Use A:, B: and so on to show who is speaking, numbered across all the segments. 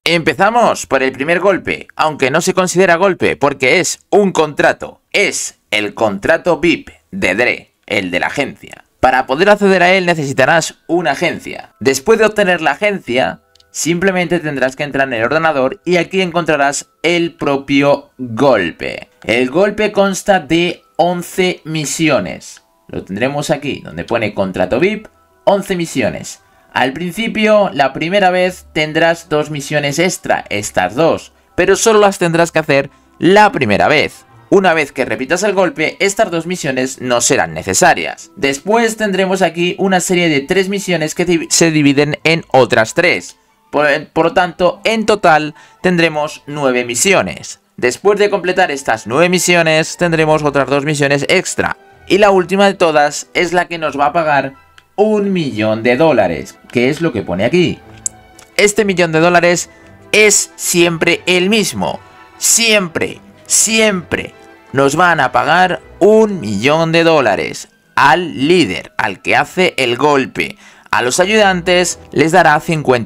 A: Empezamos por el primer golpe, aunque no se considera golpe porque es un contrato. Es el contrato VIP de Dre, el de la agencia. Para poder acceder a él necesitarás una agencia. Después de obtener la agencia, simplemente tendrás que entrar en el ordenador y aquí encontrarás el propio golpe. El golpe consta de 11 misiones. Lo tendremos aquí, donde pone contrato VIP, 11 misiones. Al principio, la primera vez tendrás 2 misiones extra, estas dos, pero solo las tendrás que hacer la primera vez. Una vez que repitas el golpe, estas 2 misiones no serán necesarias. Después tendremos aquí una serie de 3 misiones que se dividen en otras 3. Por lo tanto, en total tendremos 9 misiones. Después de completar estas 9 misiones, tendremos otras 2 misiones extra. Y la última de todas es la que nos va a pagar $1.000.000, que es lo que pone aquí. Este $1.000.000 es siempre el mismo. Siempre nos van a pagar $1.000.000 al líder, al que hace el golpe. A los ayudantes les dará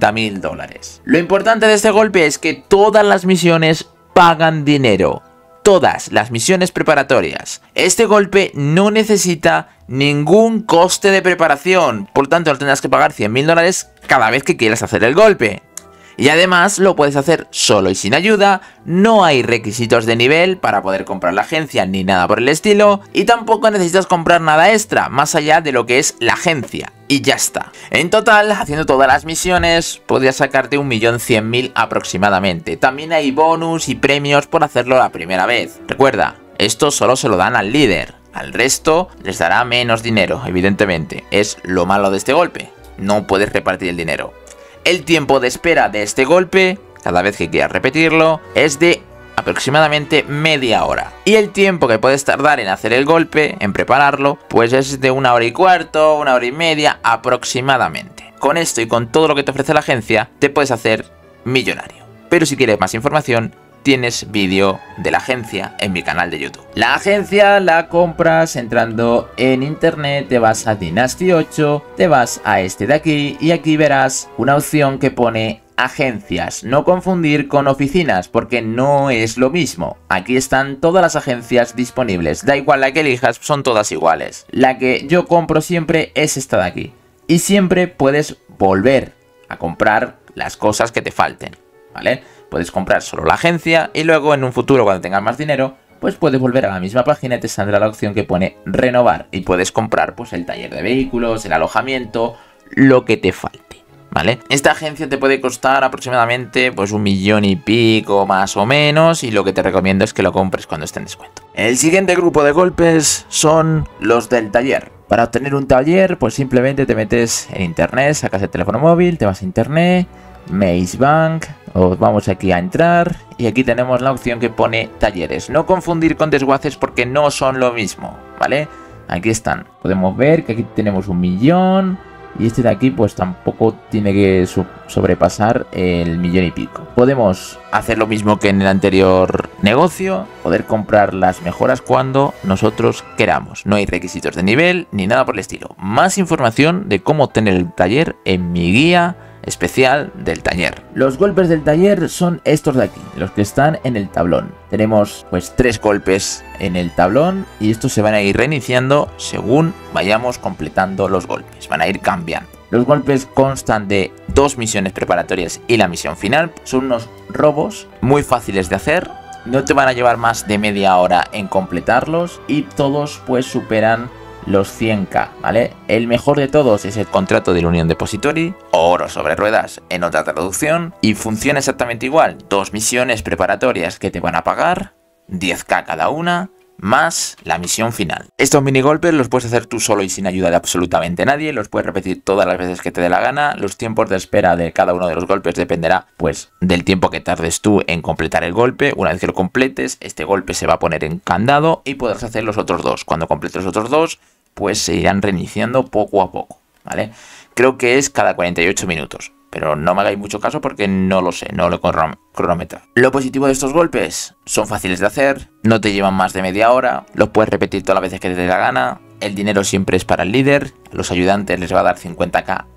A: $50.000. Lo importante de este golpe es que todas las misiones pagan dinero. Todas las misiones preparatorias. Este golpe no necesita ningún coste de preparación, por tanto no tendrás que pagar $100.000 cada vez que quieras hacer el golpe. Y además lo puedes hacer solo y sin ayuda, no hay requisitos de nivel para poder comprar la agencia ni nada por el estilo, y tampoco necesitas comprar nada extra, más allá de lo que es la agencia, y ya está. En total, haciendo todas las misiones, podrías sacarte 1.100.000 aproximadamente. También hay bonus y premios por hacerlo la primera vez. Recuerda, esto solo se lo dan al líder, al resto les dará menos dinero, evidentemente. Es lo malo de este golpe, no puedes repartir el dinero. El tiempo de espera de este golpe, cada vez que quieras repetirlo, es de aproximadamente media hora. Y el tiempo que puedes tardar en hacer el golpe, en prepararlo, pues es de 1 hora y cuarto, 1 hora y media aproximadamente. Con esto y con todo lo que te ofrece la agencia, te puedes hacer millonario. Pero si quieres más información, tienes vídeo de la agencia en mi canal de YouTube. La agencia la compras entrando en internet, te vas a Dynasty 8, te vas a este de aquí y aquí verás una opción que pone agencias. No confundir con oficinas porque no es lo mismo. Aquí están todas las agencias disponibles, da igual la que elijas, son todas iguales. La que yo compro siempre es esta de aquí. Y siempre puedes volver a comprar las cosas que te falten, ¿vale? Puedes comprar solo la agencia y luego en un futuro cuando tengas más dinero, pues puedes volver a la misma página y te saldrá la opción que pone renovar. Y puedes comprar pues el taller de vehículos, el alojamiento, lo que te falte, ¿vale? Esta agencia te puede costar aproximadamente pues 1 millón y pico más o menos y lo que te recomiendo es que lo compres cuando esté en descuento. El siguiente grupo de golpes son los del taller. Para obtener un taller pues simplemente te metes en internet, sacas el teléfono móvil, te vas a internet, Maze Bank, os vamos aquí a entrar y aquí tenemos la opción que pone talleres. No confundir con desguaces porque no son lo mismo, ¿vale? Aquí están, podemos ver que aquí tenemos 1 millón y este de aquí pues tampoco tiene que sobrepasar el 1 millón y pico. Podemos hacer lo mismo que en el anterior negocio, poder comprar las mejoras cuando nosotros queramos. No hay requisitos de nivel ni nada por el estilo. Más información de cómo obtener el taller en mi guía especial del taller. Los golpes del taller son estos de aquí, los que están en el tablón. Tenemos pues 3 golpes en el tablón y estos se van a ir reiniciando según vayamos completando los golpes, van a ir cambiando. Los golpes constan de 2 misiones preparatorias y la misión final. Son unos robos muy fáciles de hacer, no te van a llevar más de media hora en completarlos y todos pues superan los 100k, ¿vale? El mejor de todos es el contrato de la Union Depository, o oro sobre ruedas en otra traducción, y funciona exactamente igual. 2 misiones preparatorias que te van a pagar 10k cada una, más la misión final. Estos minigolpes los puedes hacer tú solo y sin ayuda de absolutamente nadie, los puedes repetir todas las veces que te dé la gana. Los tiempos de espera de cada uno de los golpes dependerá pues del tiempo que tardes tú en completar el golpe. Una vez que lo completes, este golpe se va a poner en candado y podrás hacer los otros 2. Cuando completes los otros 2, pues se irán reiniciando poco a poco, ¿vale? Creo que es cada 48 minutos, pero no me hagáis mucho caso porque no lo sé, no lo cronometro. Lo positivo de estos golpes, son fáciles de hacer, no te llevan más de media hora, los puedes repetir todas las veces que te dé la gana, el dinero siempre es para el líder, a los ayudantes les va a dar 50k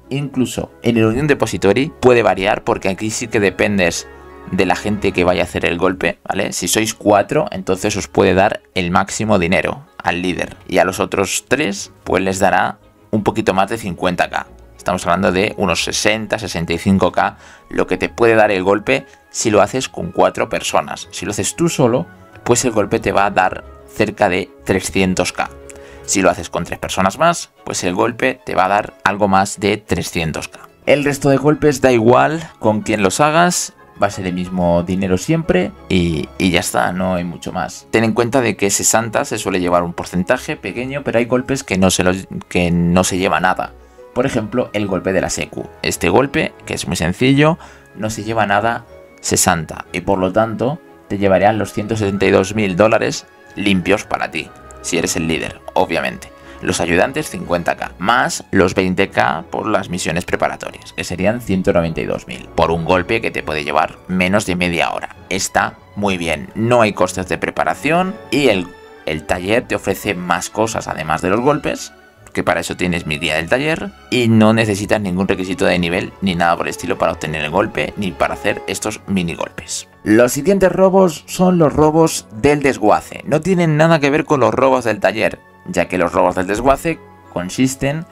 A: incluso en el Union Depository puede variar, porque aquí sí que dependes de la gente que vaya a hacer el golpe, ¿vale? Si sois 4, entonces os puede dar el máximo dinero al líder, y a los otros 3 pues les dará un poquito más de 50k. Estamos hablando de unos 60-65k lo que te puede dar el golpe si lo haces con 4 personas. Si lo haces tú solo, pues el golpe te va a dar cerca de 300k. Si lo haces con 3 personas más, pues el golpe te va a dar algo más de 300k. El resto de golpes da igual con quién los hagas, va a ser el mismo dinero siempre y ya está, no hay mucho más. Ten en cuenta de que ese Santa se suele llevar un porcentaje pequeño, pero hay golpes que no se lleva nada. Por ejemplo, el golpe de la secu. Este golpe, que es muy sencillo, no se lleva nada 60 y por lo tanto te llevarían los 172.000 dólares limpios para ti, si eres el líder, obviamente. Los ayudantes 50k, más los 20k por las misiones preparatorias, que serían 192.000, por un golpe que te puede llevar menos de media hora. Está muy bien, no hay costes de preparación y el taller te ofrece más cosas además de los golpes, que para eso tienes mi guía del taller, y no necesitas ningún requisito de nivel ni nada por el estilo para obtener el golpe ni para hacer estos mini golpes. Los siguientes robos son los robos del desguace. No tienen nada que ver con los robos del taller, ya que los robos del desguace consisten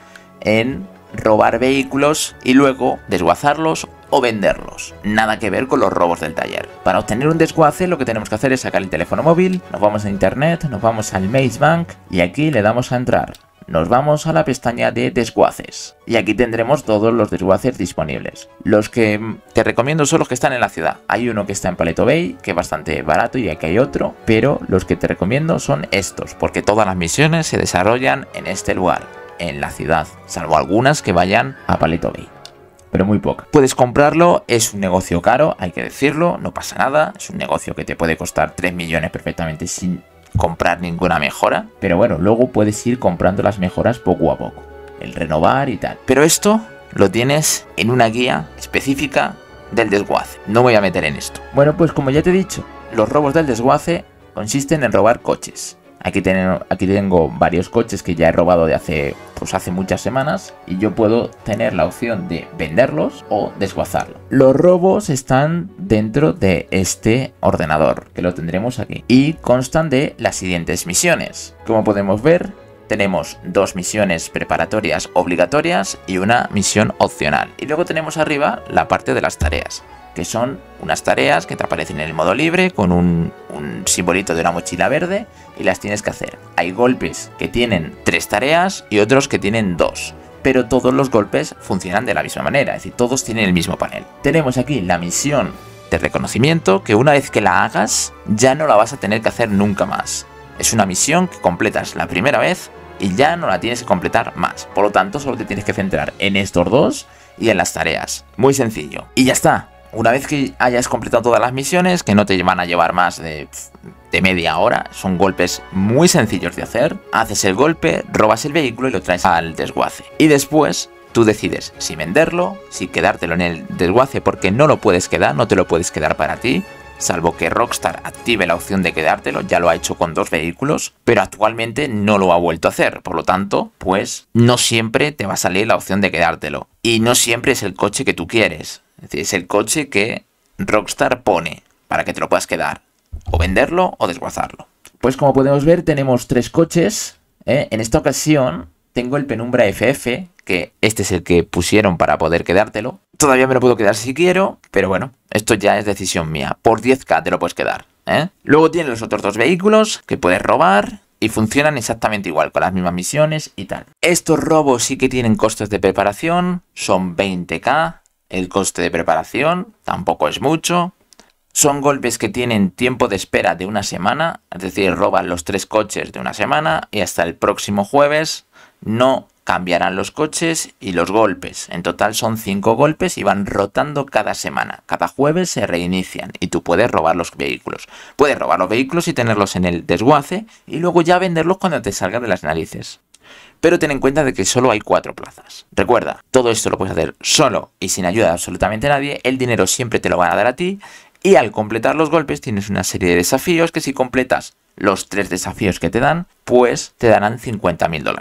A: en robar vehículos y luego desguazarlos o venderlos. Nada que ver con los robos del taller. Para obtener un desguace lo que tenemos que hacer es sacar el teléfono móvil, nos vamos a internet, nos vamos al Maze Bank y aquí le damos a entrar. Nos vamos a la pestaña de desguaces y aquí tendremos todos los desguaces disponibles. Los que te recomiendo son los que están en la ciudad. Hay uno que está en Paleto Bay, que es bastante barato, y aquí hay otro, pero los que te recomiendo son estos, porque todas las misiones se desarrollan en este lugar, en la ciudad, salvo algunas que vayan a Paleto Bay, pero muy pocas. Puedes comprarlo, es un negocio caro, hay que decirlo, no pasa nada, es un negocio que te puede costar 3 millones perfectamente sin comprar ninguna mejora, pero bueno, luego puedes ir comprando las mejoras poco a poco, el renovar y tal. Pero esto lo tienes en una guía específica del desguace, no voy a meter en esto. Bueno, pues como ya te he dicho, los robos del desguace consisten en robar coches. Aquí tengo varios coches que ya he robado de hace muchas semanas y yo puedo tener la opción de venderlos o desguazarlos. Los robos están dentro de este ordenador, que lo tendremos aquí, y constan de las siguientes misiones. Como podemos ver, tenemos 2 misiones preparatorias obligatorias y una misión opcional. Y luego tenemos arriba la parte de las tareas, que son unas tareas que te aparecen en el modo libre con un simbolito de una mochila verde y las tienes que hacer. Hay golpes que tienen 3 tareas y otros que tienen 2, pero todos los golpes funcionan de la misma manera, es decir, todos tienen el mismo panel. Tenemos aquí la misión de reconocimiento, que una vez que la hagas ya no la vas a tener que hacer nunca más. Es una misión que completas la primera vez y ya no la tienes que completar más, por lo tanto solo te tienes que centrar en estos 2 y en las tareas. Muy sencillo. Y ya está. Una vez que hayas completado todas las misiones, que no te van a llevar más de media hora, son golpes muy sencillos de hacer, haces el golpe, robas el vehículo y lo traes al desguace. Y después tú decides si venderlo, si quedártelo en el desguace, porque no lo puedes quedar, no te lo puedes quedar para ti, salvo que Rockstar active la opción de quedártelo. Ya lo ha hecho con 2 vehículos, pero actualmente no lo ha vuelto a hacer, por lo tanto, pues no siempre te va a salir la opción de quedártelo. Y no siempre es el coche que tú quieres. Es decir, es el coche que Rockstar pone para que te lo puedas quedar, o venderlo o desguazarlo. Pues como podemos ver, tenemos 3 coches. En esta ocasión tengo el Penumbra FF, que este es el que pusieron para poder quedártelo. Todavía me lo puedo quedar si quiero, pero bueno, esto ya es decisión mía. Por 10k te lo puedes quedar. Luego tienes los otros 2 vehículos que puedes robar y funcionan exactamente igual, con las mismas misiones y tal. Estos robos sí que tienen costes de preparación, son 20k. El coste de preparación tampoco es mucho. Son golpes que tienen tiempo de espera de una semana, es decir, roban los 3 coches de una semana y hasta el próximo jueves no cambiarán los coches y los golpes. En total son 5 golpes y van rotando cada semana. Cada jueves se reinician y tú puedes robar los vehículos. Puedes robar los vehículos y tenerlos en el desguace y luego ya venderlos cuando te salga de las narices. Pero ten en cuenta de que solo hay 4 plazas. Recuerda, todo esto lo puedes hacer solo y sin ayuda de absolutamente nadie. El dinero siempre te lo van a dar a ti. Y al completar los golpes tienes una serie de desafíos que si completas los 3 desafíos que te dan, pues te darán 50.000 dólares.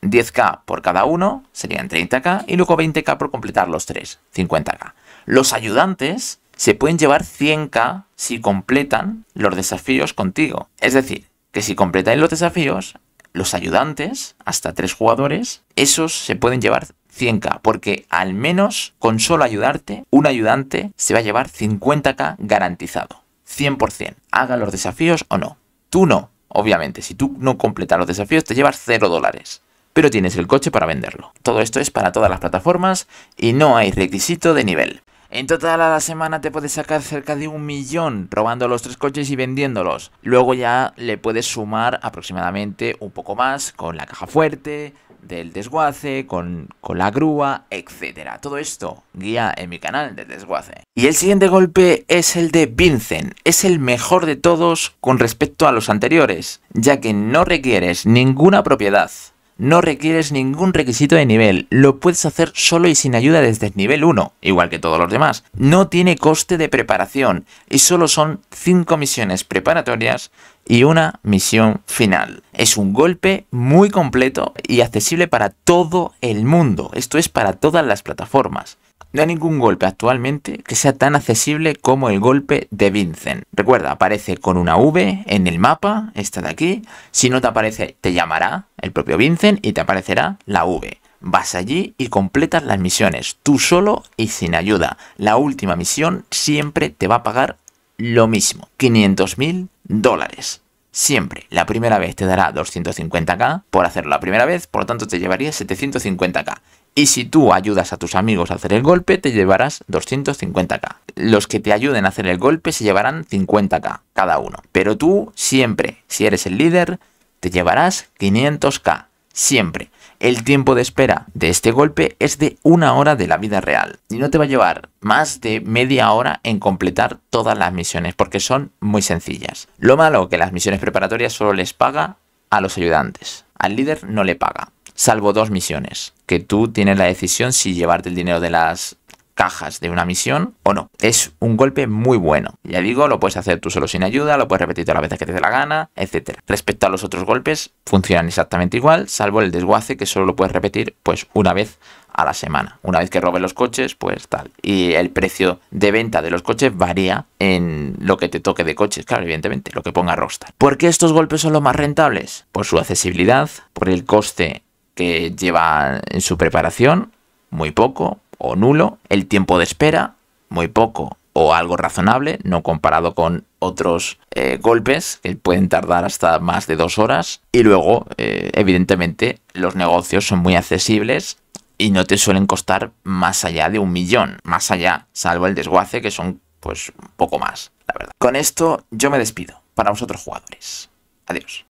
A: 10k por cada uno, serían 30k, y luego 20k por completar los 3, 50k. Los ayudantes se pueden llevar 100k si completan los desafíos contigo. Es decir, que si completáis los desafíos, los ayudantes, hasta 3 jugadores, esos se pueden llevar 100k, porque al menos con solo ayudarte, un ayudante se va a llevar 50k garantizado, 100%, haga los desafíos o no. Tú no, obviamente, si tú no completas los desafíos te llevas $0, pero tienes el coche para venderlo. Todo esto es para todas las plataformas y no hay requisito de nivel. En total a la semana te puedes sacar cerca de 1 millón robando los 3 coches y vendiéndolos. Luego ya le puedes sumar aproximadamente un poco más con la caja fuerte, del desguace, con la grúa, etcétera. Todo esto guía en mi canal de desguace. Y el siguiente golpe es el de Vincent. Es el mejor de todos con respecto a los anteriores, ya que no requieres ninguna propiedad. No requieres ningún requisito de nivel, lo puedes hacer solo y sin ayuda desde el nivel 1, igual que todos los demás. No tiene coste de preparación y solo son 5 misiones preparatorias y una misión final. Es un golpe muy completo y accesible para todo el mundo, esto es para todas las plataformas. No hay ningún golpe actualmente que sea tan accesible como el golpe de Vincent. Recuerda, aparece con una V en el mapa, esta de aquí. Si no te aparece, te llamará el propio Vincent y te aparecerá la V. Vas allí y completas las misiones, tú solo y sin ayuda. La última misión siempre te va a pagar lo mismo, $500.000. Siempre. La primera vez te dará 250k por hacerlo la primera vez, por lo tanto te llevaría 750k. Y si tú ayudas a tus amigos a hacer el golpe, te llevarás 250k. Los que te ayuden a hacer el golpe se llevarán 50k cada uno. Pero tú siempre, si eres el líder, te llevarás 500k. Siempre. El tiempo de espera de este golpe es de 1 hora de la vida real. Y no te va a llevar más de media hora en completar todas las misiones, porque son muy sencillas. Lo malo que las misiones preparatorias solo les paga a los ayudantes. Al líder no le paga. Salvo 2 misiones, que tú tienes la decisión si llevarte el dinero de las cajas de una misión o no. Es un golpe muy bueno. Ya digo, lo puedes hacer tú solo sin ayuda, lo puedes repetir todas las veces que te dé la gana, etc. Respecto a los otros golpes, funcionan exactamente igual, salvo el desguace, que solo lo puedes repetir pues una vez a la semana. Una vez que robes los coches, pues tal. Y el precio de venta de los coches varía en lo que te toque de coches, claro, evidentemente, lo que ponga Rockstar. ¿Por qué estos golpes son los más rentables? Por su accesibilidad, por el coste que lleva en su preparación, muy poco o nulo, el tiempo de espera, muy poco o algo razonable, no comparado con otros golpes que pueden tardar hasta más de 2 horas, y luego, evidentemente, los negocios son muy accesibles y no te suelen costar más allá de 1 millón, más allá, salvo el desguace, que son pues un poco más, la verdad. Con esto yo me despido, para vosotros jugadores. Adiós.